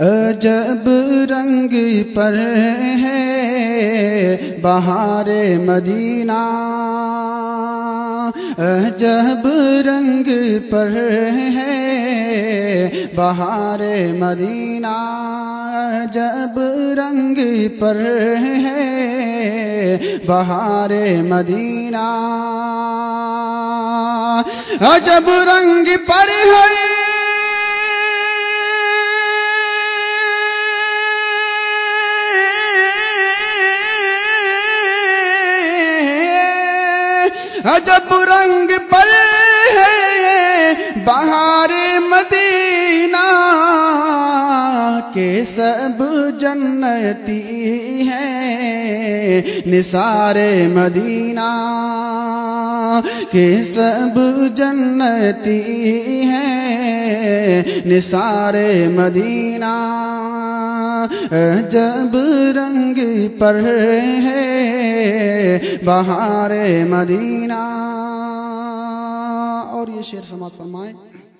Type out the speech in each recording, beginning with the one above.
عجب رنگ پر ہے بہار مدینہ، عجب رنگ پر ہے بہار مدینہ، عجب رنگ پر ہے بہار مدینہ، عجب رنگ پر ہے عجب رنگ پر ہے بہار مدینہ، کہ سب جنتی ہیں نثار مدینہ، کہ سب جنتی ہیں نثار مدینہ، عجب رنگ پر ہے بہار مدینہ۔ اور یہ شعر سماعت فرمائیں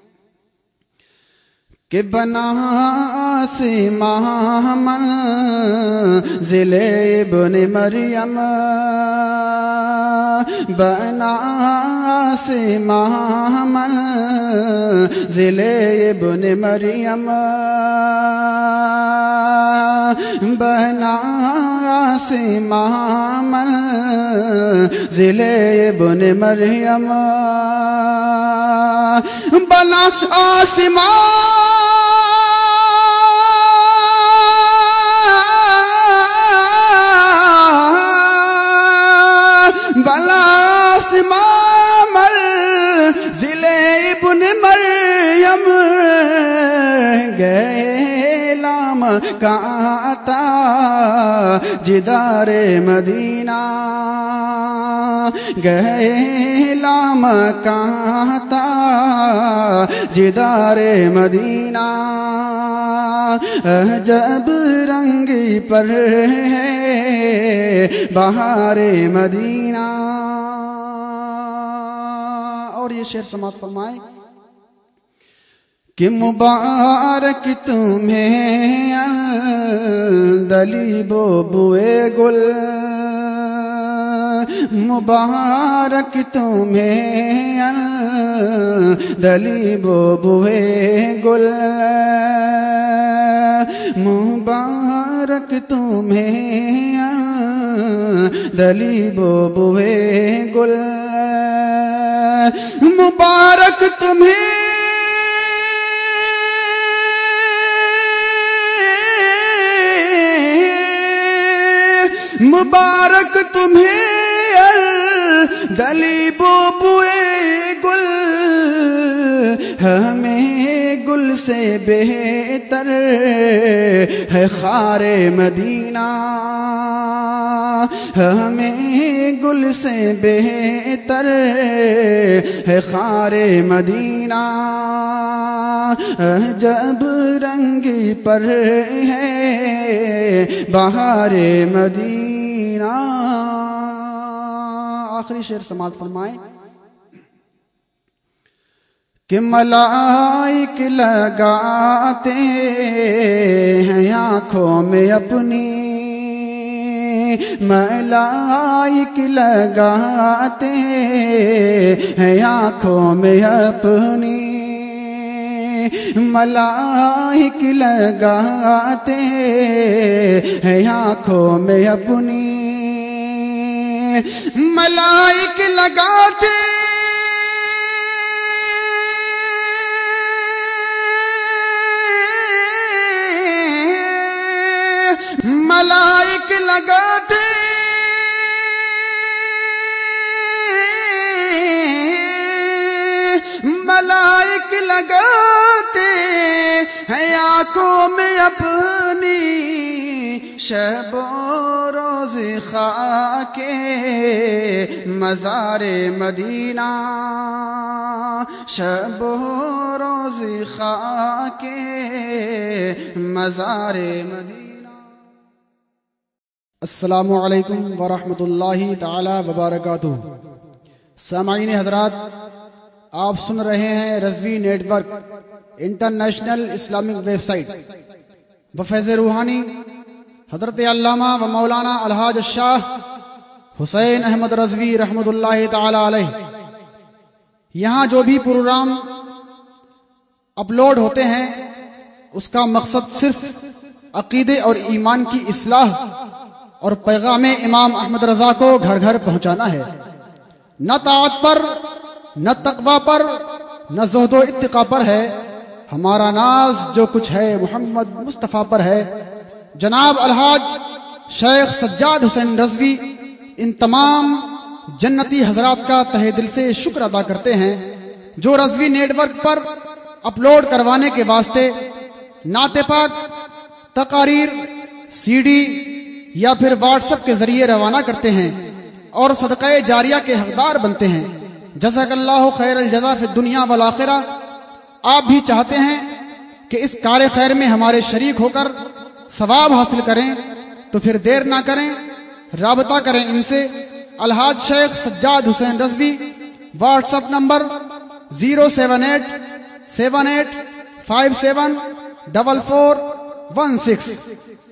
کہ بنا آسماں منزل ابن مریم، بنا آسماں منزل ابن مریم، بنا آسماں منزل ابن مریم، بنا آسماں منزل ابن مریم، گئے لام کہتا جدار مدینہ، گئے لام کہتا جدار مدینہ، عجب رنگ پر ہے بہار مدینہ۔ اور یہ شعر سماعت فرمائیں کہ مبارک تمہیں اندلیب و بوئے گل، مبارک تمہیں اندلیب و بوئے گل، مبارک تمہیں اندلیب و بوئے گل، مبارک تمہیں مبارک تمہیں دلیب و بوئے گل، ہمیں گل سے بہتر ہے خار مدینہ، ہمیں گل سے بہتر ہے خار مدینہ، عجب رنگ پر ہے بہار مدینہ۔ آخری شعر سماعت فرمائیں کہ ملائک لگاتے ہیں آنکھوں میں اپنی، ملائک لگاتے ہیں آنکھوں میں اپنی، ملائک لگاتے ہیں آنکھوں میں اپنی، ملائک لگاتے ملائک لگاتے ملائک لگاتے ہیں آنکھوں میں اپنی، شب و روز خاک مزار مدینہ، شب و روز خاک مزار مدینہ۔ السلام علیکم ورحمۃ اللہ تعالی وبرکاتہ۔ سامعین حضرات، آپ سن رہے ہیں Rizvi network international Islamic website. व फैज़ रूहानी हज़रत अल्लामा व मौलाना अलहाज शाह हुसैन अहमद रज़वी रहमतुल्लाहि ताला अलैह। यहाँ जो भी प्रोग्राम अपलोड होते हैं उसका मकसद सिर्फ अकीदे और ईमान की इस्लाह और पैगाम इमाम अहमद रज़ा को घर घर पहुँचाना है। न ताअत पर, न तक़वा पर, न ज़ुहद व इत्तिक़ा पर है। हमारा नाज जो कुछ है मोहम्मद मुस्तफ़ा पर है। जनाब अलहाज शेख सज्जाद हुसैन रज़वी इन तमाम जन्नती हजरात का तहे दिल से शुक्र अदा करते हैं जो रज़वी नेटवर्क पर अपलोड करवाने के वास्ते नाते पाक, तकारीर, सीडी या फिर व्हाट्सएप के जरिए रवाना करते हैं और सदक़े जारिया के हकदार बनते हैं। जज़ाकल्लाहु खैरल जज़ा फिद दुनिया वल आखिरा। आप भी चाहते हैं कि इस कार खैर में हमारे शरीक होकर सवाब हासिल करें तो फिर देर ना करें, राबता करें इनसे। Alhaj Sheikh Sajjad Hussain Rizvi, WhatsApp number 07878574416।